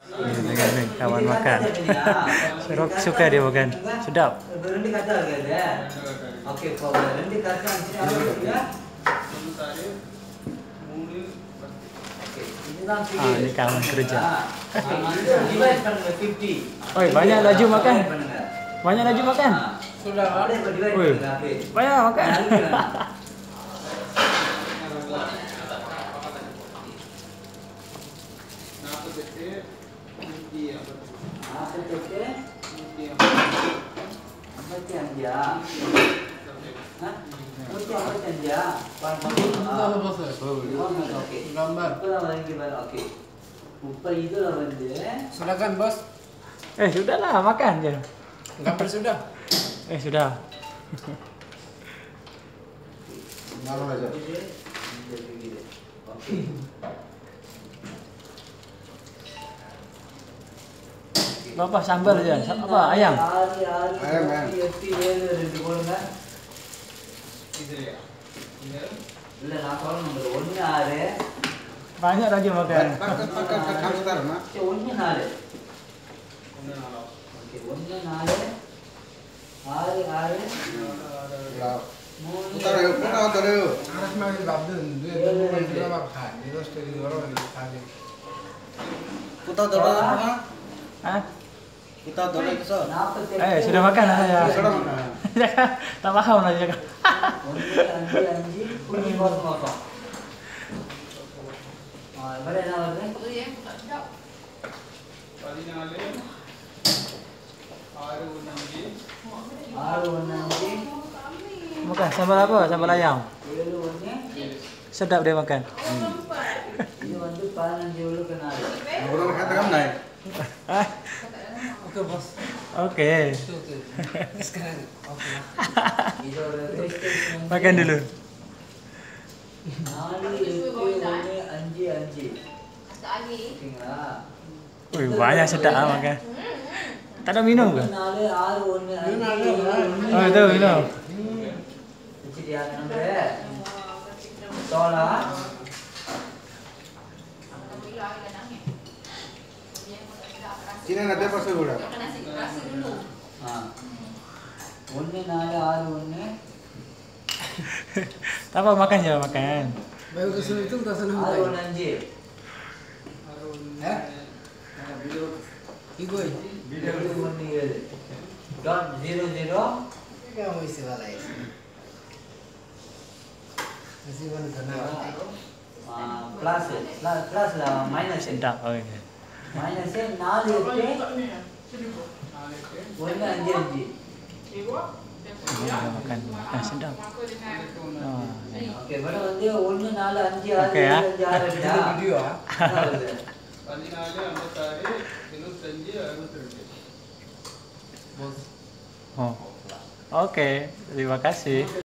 Ini dengan nih, kawan makan. Suka dia makan. Sedap. Ini kawan kerja. Oi, banyak laju makan. Banyak laju makan. Sudah. Woi, banyak makan. Silakan bos. Sudahlah makan je. Gambar sudah. Sudah. Malu aja. Bapak sambal aja. Apa? Ayam. Ayam. Banyak lagi makan. Pakai kamu taruh nak. Putar yuk. Anak makin babden. Dia juga makan. Dia terus dari orang lagi. Putar mana? Hah? Putar itu so. Sudah makan lah saya. Sudah makan. Tak paham lah dia. Makan sambal apa? Sambal ayam. Sedap dia makan. Belum katakan naik. Oke bos. Oke. Sekarang oke. Makan dulu. Wih, banyak sedap makan. Tak ada minum ke? Oh, itu minum. Sini nanti apa sudah? Tak apa, makan je makan. Baru kesini itu tak senang. Igoi. Kamu isi balai. Masih mana kenal? plus lah minus Sedap. Okay. minus 4 1 5 Makan sedap. Oh, okay but வந்து 1 4 5 6 Okay, 7 8 Video ah. 14 56 25 62 Bos. Oh. Oke, terima kasih.